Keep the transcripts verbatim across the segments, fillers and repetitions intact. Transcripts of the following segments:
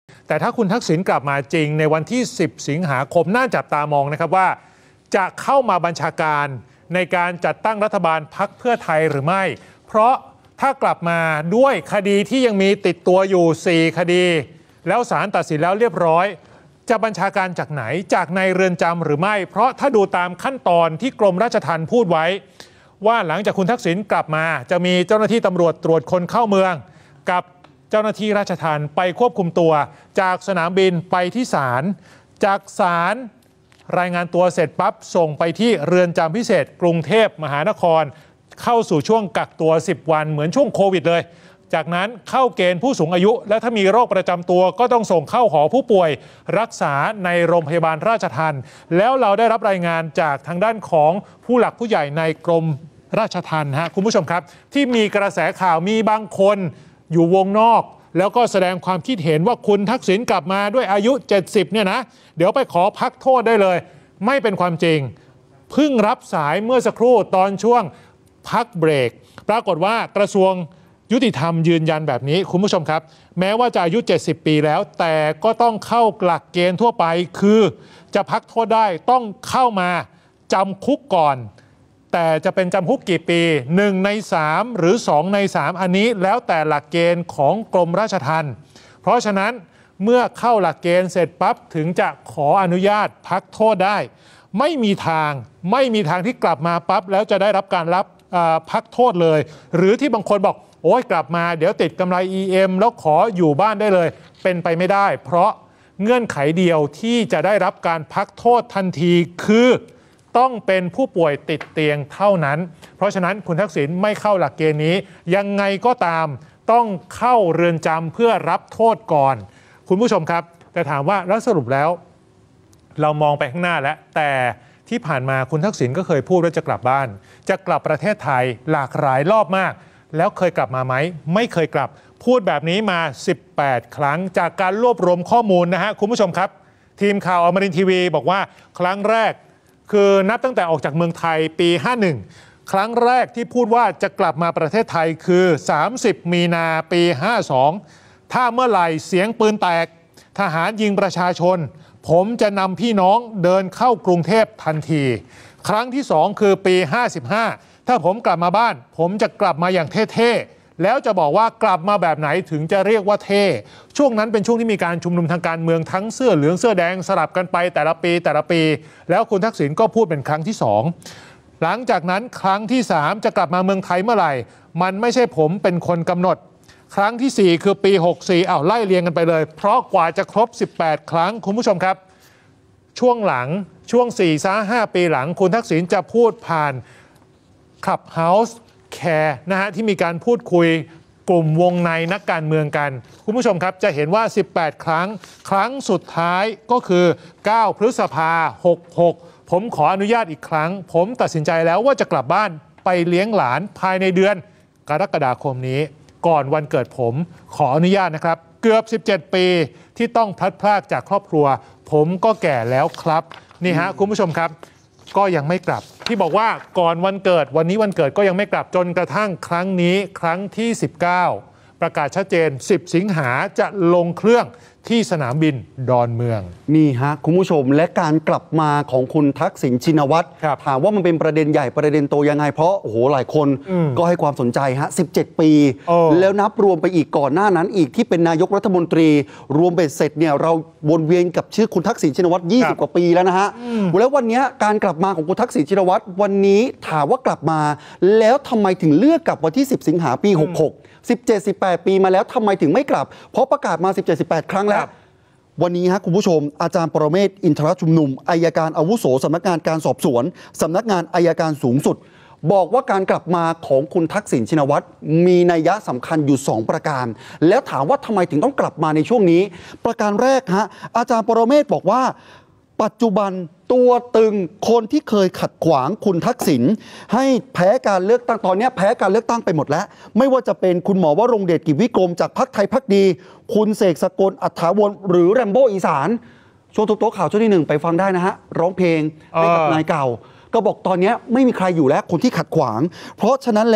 แต่ถ้าคุณทักษิณกลับมาจริงในวันที่สิบสิงหาคมน่าจับตามองนะครับว่าจะเข้ามาบัญชาการในการจัดตั้งรัฐบาลพรรคเพื่อไทยหรือไม่เพราะถ้ากลับมาด้วยคดีที่ยังมีติดตัวอยู่สี่คดีแล้วศาลตัดสินแล้วเรียบร้อยจะบัญชาการจากไหนจากในเรือนจำหรือไม่เพราะถ้าดูตามขั้นตอนที่กรมราชทัณฑ์พูดไว้ว่าหลังจากคุณทักษิณกลับมาจะมีเจ้าหน้าที่ตำรวจตรวจคนเข้าเมืองกับเจ้าหน้าที่ราชทัณฑ์ไปควบคุมตัวจากสนามบินไปที่ศาลจากศาลรายงานตัวเสร็จปั๊บส่งไปที่เรือนจำพิเศษกรุงเทพมหานครเข้าสู่ช่วงกักตัวสิบวันเหมือนช่วงโควิดเลยจากนั้นเข้าเกณฑ์ผู้สูงอายุและถ้ามีโรคประจำตัวก็ต้องส่งเข้าหอผู้ป่วยรักษาในโรงพยาบาลราชทัณฑ์แล้วเราได้รับรายงานจากทางด้านของผู้หลักผู้ใหญ่ในกรมราชทัณฑ์ฮะคุณผู้ชมครับที่มีกระแสข่าวมีบางคนอยู่วงนอกแล้วก็แสดงความคิดเห็นว่าคุณทักษิณกลับมาด้วยอายุเจ็ดสิบเนี่ยนะเดี๋ยวไปขอพักโทษได้เลยไม่เป็นความจริงเพิ่งรับสายเมื่อสักครู่ตอนช่วงพักเบรกปรากฏว่ากระทรวงยุติธรรมยืนยันแบบนี้คุณผู้ชมครับแม้ว่าจะอายุเจ็ดสิบปีแล้วแต่ก็ต้องเข้าหลักเกณฑ์ทั่วไปคือจะพักโทษได้ต้องเข้ามาจำคุกก่อนแต่จะเป็นจำคุกกี่ปีหนึ่งในสามหรือสองในสามอันนี้แล้วแต่หลักเกณฑ์ของกรมราชทัณฑ์เพราะฉะนั้นเมื่อเข้าหลักเกณฑ์เสร็จปั๊บถึงจะขออนุญาตพักโทษได้ไม่มีทางไม่มีทางที่กลับมาปั๊บแล้วจะได้รับการรับพักโทษเลยหรือที่บางคนบอกโอ้ยกลับมาเดี๋ยวติดกำไร อี เอ็ม แล้วขออยู่บ้านได้เลยเป็นไปไม่ได้เพราะเงื่อนไขเดียวที่จะได้รับการพักโทษทันทีคือต้องเป็นผู้ป่วยติดเตียงเท่านั้นเพราะฉะนั้นคุณทักษิณไม่เข้าหลักเกณฑ์นี้ยังไงก็ตามต้องเข้าเรือนจำเพื่อรับโทษก่อนคุณผู้ชมครับแต่ถามว่าแล้วสรุปแล้วเรามองไปข้างหน้าแล้วแต่ที่ผ่านมาคุณทักษิณก็เคยพูดว่าจะกลับบ้านจะกลับประเทศไทยหลากหลายรอบมากแล้วเคยกลับมาไหมไม่เคยกลับพูดแบบนี้มาสิบแปดครั้งจากการรวบรวมข้อมูลนะฮะคุณผู้ชมครับทีมข่าวอมรินทร์ทีวีบอกว่าครั้งแรกคือนับตั้งแต่ออกจากเมืองไทยปีห้าสิบเอ็ดครั้งแรกที่พูดว่าจะกลับมาประเทศไทยคือสามสิบมีนาปีห้าสิบสองถ้าเมื่อไหร่เสียงปืนแตกทหารยิงประชาชนผมจะนำพี่น้องเดินเข้ากรุงเทพทันทีครั้งที่สองคือปีห้าสิบห้าถ้าผมกลับมาบ้านผมจะกลับมาอย่างเท่ๆแล้วจะบอกว่ากลับมาแบบไหนถึงจะเรียกว่าเท่ช่วงนั้นเป็นช่วงที่มีการชุมนุมทางการเมืองทั้งเสื้อเหลืองเสื้อแดงสลับกันไปแต่ละปีแต่ละปีแล้วคุณทักษิณก็พูดเป็นครั้งที่สองหลังจากนั้นครั้งที่สามจะกลับมาเมืองไทยเมื่อไหร่มันไม่ใช่ผมเป็นคนกำหนดครั้งที่สี่คือปีหกสิบสี่อ้าวไล่เรียงกันไปเลยเพราะกว่าจะครบสิบแปดครั้งคุณผู้ชมครับช่วงหลังช่วง สี่ถึงห้า ปีหลังคุณทักษิณจะพูดผ่านClubhouse Care นะฮะที่มีการพูดคุยกลุ่มวงในนักการเมืองกันคุณผู้ชมครับจะเห็นว่าสิบแปดครั้งครั้งสุดท้ายก็คือเก้าพฤษภาหกหกผมขออนุญาตอีกครั้งผมตัดสินใจแล้วว่าจะกลับบ้านไปเลี้ยงหลานภายในเดือนกรกฎาคมนี้ก่อนวันเกิดผมขออนุญาตนะครับเกือบสิบเจ็ดปีที่ต้องพลัดพรากจากครอบครัวผมก็แก่แล้วครับนี่ฮะคุณผู้ชมครับก็ยังไม่กลับที่บอกว่าก่อนวันเกิดวันนี้วันเกิดก็ยังไม่กลับจนกระทั่งครั้งนี้ครั้งที่สิบเก้าประกาศชัดเจนสิบสิงหาจะลงเครื่องที่สนามบินดอนเมืองนี่ฮะคุณผู้ชมและการกลับมาของคุณทักษิณชินวัตรถามว่ามันเป็นประเด็นใหญ่ประเด็นโตยังไงเพราะโอ้โหหลายคนก็ให้ความสนใจฮะสิบเจ็ดปีแล้วนับรวมไปอีกก่อนหน้านั้นอีกที่เป็นนายกรัฐมนตรีรวมเบ็ดเสร็จเนี่ยเราวนเวียนกับชื่อคุณทักษิณชินวัตรยี่สิบกว่าปีแล้วนะฮะแล้ววันนี้การกลับมาของคุณทักษิณชินวัตรวันนี้ถามว่ากลับมาแล้วทำไมถึงเลือกกลับวันที่สิบสิงหาปีหกหก สิบเจ็ด สิบแปดปีมาแล้วทำไมถึงไม่กลับเพราะประกาศมาสิบเจ็ด สิบแปดครั้งแล้ววันนี้ฮะคุณผู้ชมอาจารย์ปรเมศวร์อินทรชุมนุมอัยการอาวุโสสำนักงานการสอบสวนสำนักงานอัยการสูงสุดบอกว่าการกลับมาของคุณทักษิณชินวัตรมีนัยยะสำคัญอยู่สองประการแล้วถามว่าทำไมถึงต้องกลับมาในช่วงนี้ประการแรกฮะอาจารย์ปรเมศวร์บอกว่าปัจจุบันตัวตึงคนที่เคยขัดขวางคุณทักษิณให้แพ้การเลือกตั้งตอนนี้แพ้การเลือกตั้งไปหมดแล้วไม่ว่าจะเป็นคุณหมอวรงค์เดชกิจวิกรมจากพรรคไทยพรรคดีคุณเสกสกลอัฏฐาวรหรือแรมโบ้อีสานช่วงทุกโต๊ะข่าวช่วงที่หนึ่งไปฟังได้นะฮะร้องเพลงให้กับนายเก่าก็บอกตอนนี้ไม่มีใครอยู่แล้วคนที่ขัดขวางเพราะฉะนั้นแล้ว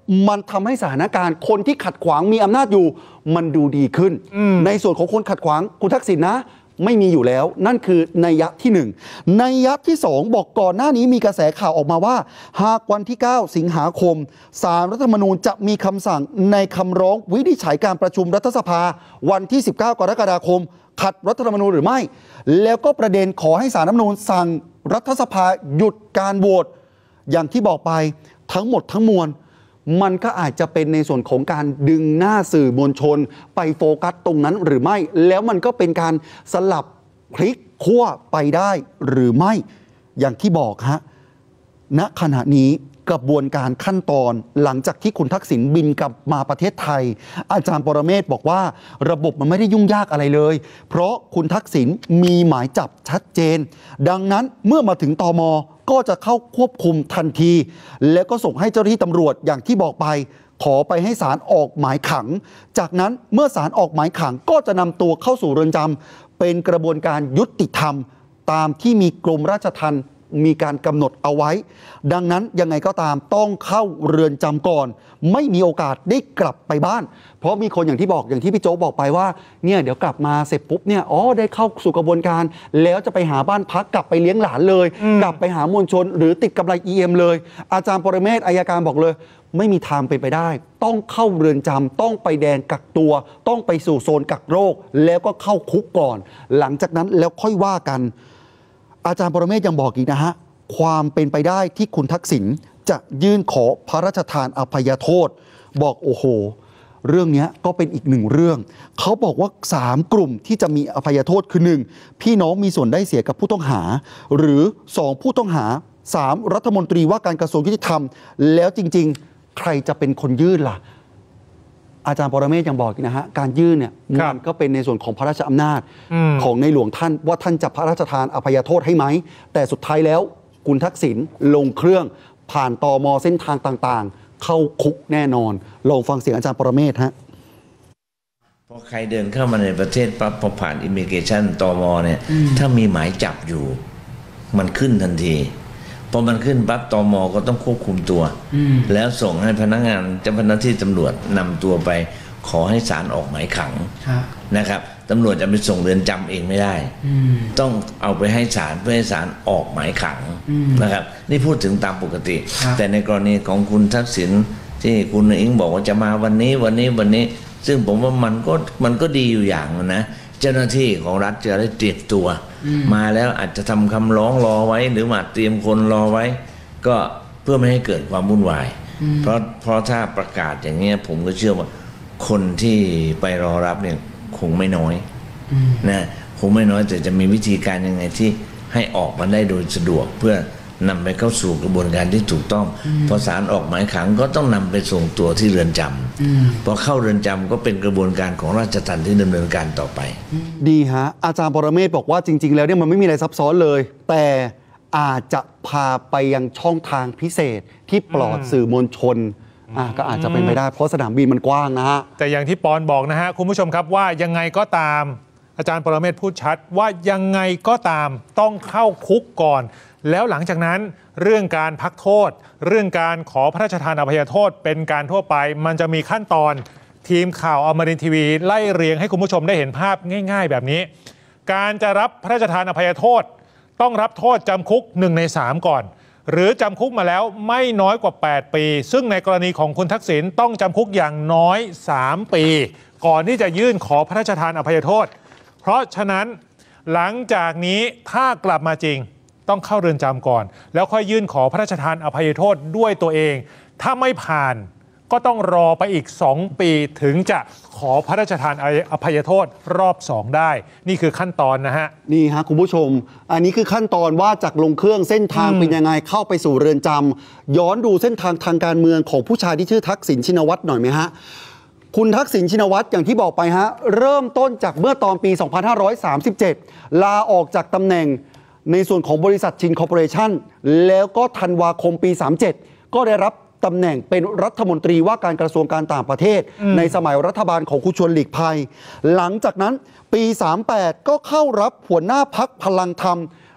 มันทำให้สถานการณ์คนที่ขัดขวางมีอำนาจอยู่มันดูดีขึ้นในส่วนของคนขัดขวางคุณทักษิณนะไม่มีอยู่แล้วนั่นคือนัยยะที่หนึ่งนัยยะที่สองบอกก่อนหน้านี้มีกระแสข่าวออกมาว่าหากวันที่เก้าสิงหาคมศาลรัฐธรรมนูญจะมีคำสั่งในคำร้องวินิจฉัยการประชุมรัฐสภาวันที่สิบเก้ากรกฎาคมขัดรัฐธรรมนูญหรือไม่แล้วก็ประเด็นขอให้ศาลรัฐธรรมนูญสั่งรัฐสภาหยุดการโหวตอย่างที่บอกไปทั้งหมดทั้งมวลมันก็อาจจะเป็นในส่วนของการดึงหน้าสื่อมวลชนไปโฟกัสตรงนั้นหรือไม่แล้วมันก็เป็นการสลับพลิกขั้วไปได้หรือไม่อย่างที่บอกฮะณขณะนี้กระบวนการขั้นตอนหลังจากที่คุณทักษิณบินกลับมาประเทศไทยอาจารย์ปรเมศบอกว่าระบบมันไม่ได้ยุ่งยากอะไรเลยเพราะคุณทักษิณมีหมายจับชัดเจนดังนั้นเมื่อมาถึงตม.ก็จะเข้าควบคุมทันทีแล้วก็ส่งให้เจ้าหน้าที่ตำรวจอย่างที่บอกไปขอไปให้ศาลออกหมายขังจากนั้นเมื่อศาลออกหมายขังก็จะนำตัวเข้าสู่เรือนจำเป็นกระบวนการยุติธรรมตามที่มีกรมราชทัณฑ์มีการกำหนดเอาไว้ดังนั้นยังไงก็ตามต้องเข้าเรือนจำก่อนไม่มีโอกาสได้กลับไปบ้านเพราะมีคนอย่างที่บอกอย่างที่พี่โจ๊กบอกไปว่าเนี่ยเดี๋ยวกลับมาเสร็จปุ๊บเนี่ยอ๋อได้เข้าสู่กระบวนการแล้วจะไปหาบ้านพักกลับไปเลี้ยงหลานเลยกลับไปหามวลชนหรือติดกำไร อี เอ็ม เลยอาจารย์ปรเมศอัยการบอกเลยไม่มีทางเป็นไปได้ต้องเข้าเรือนจำต้องไปแดนกักตัวต้องไปสู่โซนกักโรคแล้วก็เข้าคุกก่อนหลังจากนั้นแล้วค่อยว่ากันอาจารย์ปรเมศยังบอกอีกนะฮะความเป็นไปได้ที่คุณทักษิณจะยื่นขอพระราชทานอภัยโทษบอกโอ้โหเรื่องนี้ก็เป็นอีกหนึ่งเรื่องเขาบอกว่าสามกลุ่มที่จะมีอภัยโทษคือหนึ่งพี่น้องมีส่วนได้เสียกับผู้ต้องหาหรือสองผู้ต้องหาสามรัฐมนตรีว่าการกระทรวงยุติธรรมแล้วจริงๆใครจะเป็นคนยื่นล่ะอาจารย์ปรเมศยังบอกนะฮะการยื่นเนี่ยมันก็เป็นในส่วนของพระราชอำนาจของในหลวงท่านว่าท่านจะพระราชทานอภัยโทษให้ไหมแต่สุดท้ายแล้วคุณทักษิณลงเครื่องผ่านตม.เส้นทางต่างๆเข้าคุกแน่นอนลองฟังเสียงอาจารย์ปรเมศฮะพอใครเดินเข้ามาในประเทศปั๊บพอผ่านอิมิเกชันตม.เนี่ยถ้ามีหมายจับอยู่มันขึ้นทันทีพอมันขึ้นปั๊บตม.ก็ต้องควบคุมตัวแล้วส่งให้พนักงานเจ้าหน้าที่ตำรวจนำตัวไปขอให้ศาลออกหมายขังนะครับตำรวจจะไปส่งเรือนจำเองไม่ได้ต้องเอาไปให้ศาลเพื่อให้ศาลออกหมายขังนะครับนี่พูดถึงตามปกติแต่ในกรณีของคุณทักษิณที่คุณอิงบอกว่าจะมาวันนี้วันนี้วันนี้ซึ่งผมว่ามันก็มันก็ดีอยู่อย่างนะเจ้าหน้าที่ของรัฐจะได้เตรียมตัวมาแล้วอาจจะทำคำร้องรอไว้หรือมาเตรียมคนรอไว้ก็เพื่อไม่ให้เกิดความวุ่นวายเพราะเพราะถ้าประกาศอย่างนี้ผมก็เชื่อว่าคนที่ไปรอรับเนี่ยคงไม่น้อยนะคงไม่น้อยแต่จะมีวิธีการยังไงที่ให้ออกมาได้โดยสะดวกเพื่อนำไปเข้าสู่กระบวนการที่ถูกต้องพอศาลออกหมายขังก็ต้องนำไปส่งตัวที่เรือนจำพอเข้าเรือนจำก็เป็นกระบวนการของราชทัณฑ์ที่ดำเนินการต่อไปดีฮะอาจารย์ปรเมศบอกว่าจริงๆแล้วเนี่ยมันไม่มีอะไรซับซ้อนเลยแต่อาจจะพาไปยังช่องทางพิเศษที่ปลอดสื่อมวลชนก็อาจจะเป็นไปได้เพราะสนามบินมันกว้างนะฮะแต่อย่างที่ปอนบอกนะฮะคุณผู้ชมครับว่ายังไงก็ตามอาจารย์ปรเมศพูดชัดว่ายังไงก็ตามต้องเข้าคุกก่อนแล้วหลังจากนั้นเรื่องการพักโทษเรื่องการขอพระราชทานอภัยโทษเป็นการทั่วไปมันจะมีขั้นตอนทีมข่าวอมรินทร์ทีวีไล่เรียงให้คุณผู้ชมได้เห็นภาพง่ายๆแบบนี้การจะรับพระราชทานอภัยโทษต้องรับโทษจำคุกหนึ่งในสามก่อนหรือจำคุกมาแล้วไม่น้อยกว่าแปดปีซึ่งในกรณีของคุณทักษิณต้องจำคุกอย่างน้อยสามปีก่อนที่จะยื่นขอพระราชทานอภัยโทษเพราะฉะนั้นหลังจากนี้ถ้ากลับมาจริงต้องเข้าเรือนจำก่อนแล้วค่อยยื่นขอพระราชทานอภัยโทษด้วยตัวเองถ้าไม่ผ่านก็ต้องรอไปอีกสองปีถึงจะขอพระราชทานอภัยโทษรอบสองได้นี่คือขั้นตอนนะฮะนี่ฮะคุณผู้ชมอันนี้คือขั้นตอนว่าจากลงเครื่องเส้นทางเป็นยังไงเข้าไปสู่เรือนจำย้อนดูเส้นทางทางการเมืองของผู้ชายที่ชื่อทักษิณชินวัตรหน่อยไหมฮะคุณทักษิณชินวัตรอย่างที่บอกไปฮะเริ่มต้นจากเมื่อตอนปีสองพันห้าร้อยสามสิบเจ็ดลาออกจากตำแหน่งในส่วนของบริษัทชินคอร์ปอเรชั่นแล้วก็ธันวาคมปีสามสิบเจ็ดก็ได้รับตำแหน่งเป็นรัฐมนตรีว่าการกระทรวงการต่างประเทศในสมัยรัฐบาลของคุณชวนหลีกภัยหลังจากนั้นปีสามสิบแปดก็เข้ารับหัวหน้าพรรคพลังธรรม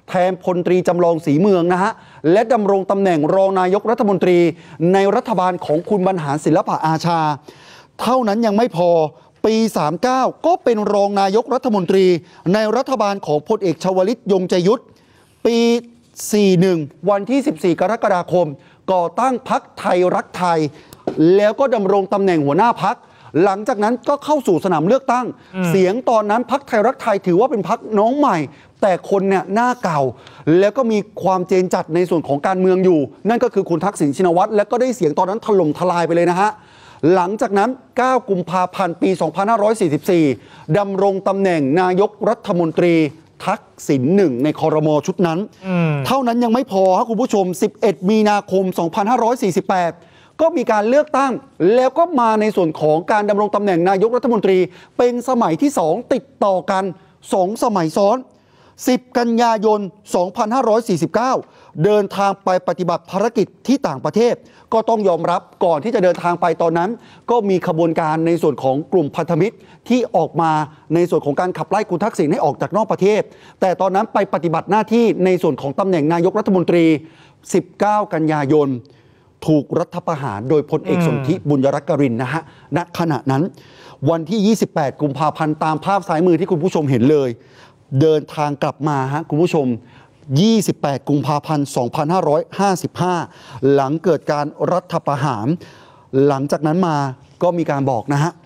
แทนพลตรีจำลองศรีเมืองนะฮะและดำรงตำแหน่งรองนายกรัฐมนตรีในรัฐบาลของคุณบรรหารศิลปะอาชาเท่านั้นยังไม่พอปีสามสิบเก้าก็เป็นรองนายกรัฐมนตรีในรัฐบาลของพลเอกชวลิตยงใจยุทธปีสี่สิบเอ็ดวันที่สิบสี่กรกฎาคมก่อตั้งพรรคไทยรักไทยแล้วก็ดำรงตำแหน่งหัวหน้าพรรคหลังจากนั้นก็เข้าสู่สนามเลือกตั้งเสียงตอนนั้นพรรคไทยรักไทยถือว่าเป็นพรรคน้องใหม่แต่คนเนี่ยหน้าเก่าแล้วก็มีความเจนจัดในส่วนของการเมืองอยู่นั่นก็คือคุณทักษิณชินวัตรและก็ได้เสียงตอนนั้นถล่มทลายไปเลยนะฮะหลังจากนั้นเก้ากุมภาพันธ์ปีสองพันห้าร้อยสี่สิบสี่ดำรงตำแหน่งนายกรัฐมนตรีทักษิณหนึ่งในครม.ชุดนั้นเท่านั้นยังไม่พอครับคุณผู้ชมสิบเอ็ดมีนาคมสองพันห้าร้อยสี่สิบแปดก็มีการเลือกตั้งแล้วก็มาในส่วนของการดำรงตำแหน่งนายกรัฐมนตรีเป็นสมัยที่สองติดต่อกันสองสมัยซ้อนสิบกันยายนสองพันห้าร้อยสี่สิบเก้าเดินทางไปปฏิบัติภารกิจที่ต่างประเทศก็ต้องยอมรับก่อนที่จะเดินทางไปตอนนั้นก็มีขบวนการในส่วนของกลุ่มพันธมิตรที่ออกมาในส่วนของการขับไล่คุณทักษิณให้ออกจากนอกประเทศแต่ตอนนั้นไปปฏิบัติหน้าที่ในส่วนของตำแหน่งนายกรัฐมนตรีสิบเก้ากันยายนถูกรัฐประหารโดยพลเอกสนธิบุญยรักกรินนะฮะณขณะนั้นวันที่ยี่สิบแปดกุมภาพันธ์ตามภาพซ้ายมือที่คุณผู้ชมเห็นเลยเดินทางกลับมาฮะคุณผู้ชมยี่สิบแปดกุมภาพันธ์สองพันห้าร้อยห้าสิบห้าหลังเกิดการรัฐประหารหลังจากนั้นมาก็มีการบอกนะฮะ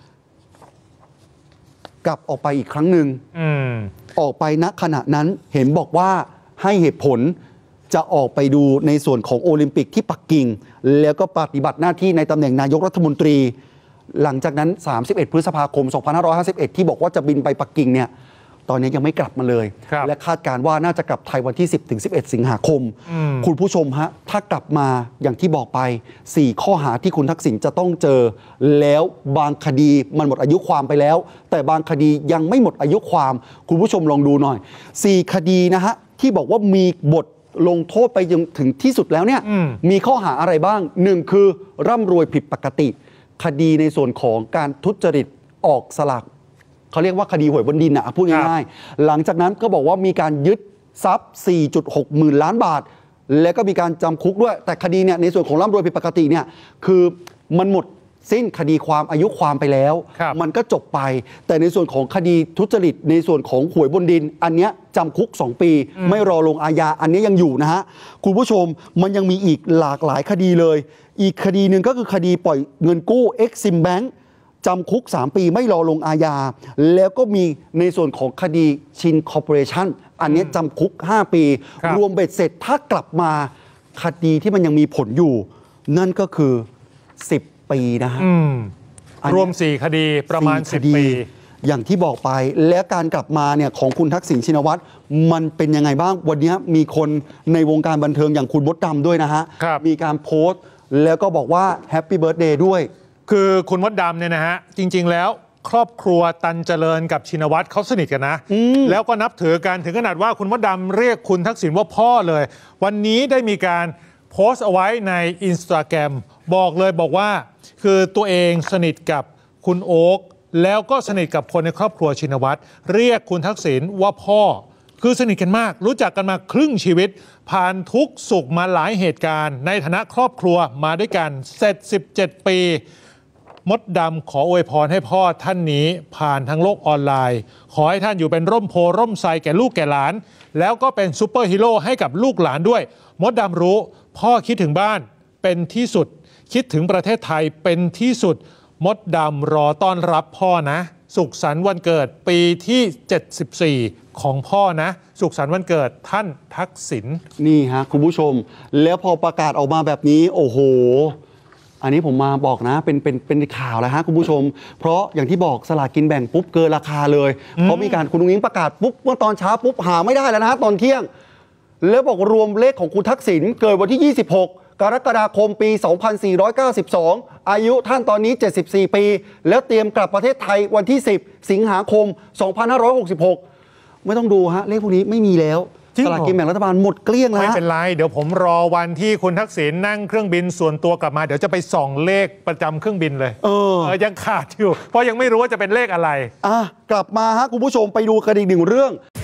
กลับออกไปอีกครั้งหนึ่งออกไปณขณะนั้นเห็นบอกว่าให้เหตุผลจะออกไปดูในส่วนของโอลิมปิกที่ปักกิ่งแล้วก็ปฏิบัติหน้าที่ในตำแหน่งนายกรัฐมนตรีหลังจากนั้นสามสิบเอ็ดพฤษภาคมสองพันห้าร้อยห้าสิบเอ็ดที่บอกว่าจะบินไปปักกิ่งเนี่ยตอนนี้ยังไม่กลับมาเลยและคาดการว่าน่าจะกลับไทยวันที่สิบถึงสิบเอ็ดสิงหาคมคุณผู้ชมฮะถ้ากลับมาอย่างที่บอกไปสี่ข้อหาที่คุณทักษิณจะต้องเจอแล้วบางคดีมันหมดอายุความไปแล้วแต่บางคดียังไม่หมดอายุความคุณผู้ชมลองดูหน่อยสี่คดีนะฮะที่บอกว่ามีบทลงโทษไปจนถึงที่สุดแล้วเนี่ยมีข้อหาอะไรบ้างหนึ่งคือร่ำรวยผิดปกติคดีในส่วนของการทุจริตออกสลากเขาเรียกว่าคดีหวยบนดินนะพูดง่ายๆหลังจากนั้นก็บอกว่ามีการยึดทรัพย์ สี่จุดหก หมื่นล้านบาทแล้วก็มีการจำคุกด้วยแต่คดีเนี่ยในส่วนของร่ำรวยผิดปกติเนี่ยคือมันหมดสิ้นคดีความอายุความไปแล้วมันก็จบไปแต่ในส่วนของคดีทุจริตในส่วนของหวยบนดินอันเนี้ยจำคุกสองปีไม่รอลงอาญาอันนี้ยังอยู่นะฮะคุณผู้ชมมันยังมีอีกหลากหลายคดีเลยอีกคดีหนึ่งก็คือคดีปล่อยเงินกู้ Exim Bank จำคุกสามปีไม่รอลงอาญาแล้วก็มีในส่วนของคดีชินคอร์ปอเรชั่นอันนี้จำคุกห้าปีรวมเบ็ดเสร็จถ้ากลับมาคดีที่มันยังมีผลอยู่นั่นก็คือสิบปีนะฮะรวมสี่คดีประมาณสิบปีอย่างที่บอกไปและการกลับมาเนี่ยของคุณทักษิณชินวัตรมันเป็นยังไงบ้างวันนี้มีคนในวงการบันเทิงอย่างคุณมดดำด้วยนะฮะมีการโพสต์แล้วก็บอกว่าแฮปปี้เบิร์ธเดย์ด้วยคือคุณมดดำเนี่ยนะฮะจริงๆแล้วครอบครัวตันเจริญกับชินวัตรเขาสนิทกันนะแล้วก็นับถือกันถึงขนาดว่าคุณมดดำเรียกคุณทักษิณว่าพ่อเลยวันนี้ได้มีการโพสต์เอาไว้ใน Instagram บอกเลยบอกว่าคือตัวเองสนิทกับคุณโอ๊คแล้วก็สนิทกับคนในครอบครัวชินวัตรเรียกคุณทักษิณว่าพ่อคือสนิทกันมากรู้จักกันมาครึ่งชีวิตผ่านทุกสุขมาหลายเหตุการณ์ในฐานะครอบครัวมาด้วยกันเสร็จสิบเจ็ดปีมดดำขออวยพรให้พ่อท่านนี้ผ่านทางโลกออนไลน์ขอให้ท่านอยู่เป็นร่มโพร่มไทรแก่ลูกแก่หลานแล้วก็เป็นซูเปอร์ฮีโร่ให้กับลูกหลานด้วยมดดำรู้พ่อคิดถึงบ้านเป็นที่สุดคิดถึงประเทศไทยเป็นที่สุดมดดำรอต้อนรับพ่อนะสุขสันต์วันเกิดปีที่เจ็ดสิบสี่ของพ่อนะสุขสันต์วันเกิดท่านทักษิณนี่ฮะคุณผู้ชมแล้วพอประกาศออกมาแบบนี้โอ้โหอันนี้ผมมาบอกนะเป็นเป็นเป็นข่าวแล้วฮะคุณผู้ชมเพราะอย่างที่บอกสลากกินแบ่งปุ๊บเกินราคาเลยเพราะมีการคุณนุ้งอิงประกาศปุ๊บเมื่อตอนเช้าปุ๊บหาไม่ได้แล้วนะฮะตอนเที่ยงแล้วบอกรวมเลขของคุณทักษิณเกิดวันที่ยี่สิบหกกรกฎาคมปีสองพันสี่ร้อยเก้าสิบสองอายุท่านตอนนี้เจ็ดสิบสี่ปีแล้วเตรียมกลับประเทศไทยวันที่สิบสิงหาคมสองพันห้าร้อยหกสิบหกไม่ต้องดูฮะเลขพวกนี้ไม่มีแล้วสลากกินแบ่งรัฐบาลหมดเกลี้ยงแล้วไม่เป็นไรเดี๋ยวผมรอวันที่คุณทักษิณนั่งเครื่องบินส่วนตัวกลับมาเดี๋ยวจะไปส่องเลขประจำเครื่องบินเลยเออยังขาดอยู่เพราะยังไม่รู้ว่าจะเป็นเลขอะไรอ่ะกลับมาฮะคุณผู้ชมไปดูกันอีกหนึ่งเรื่อง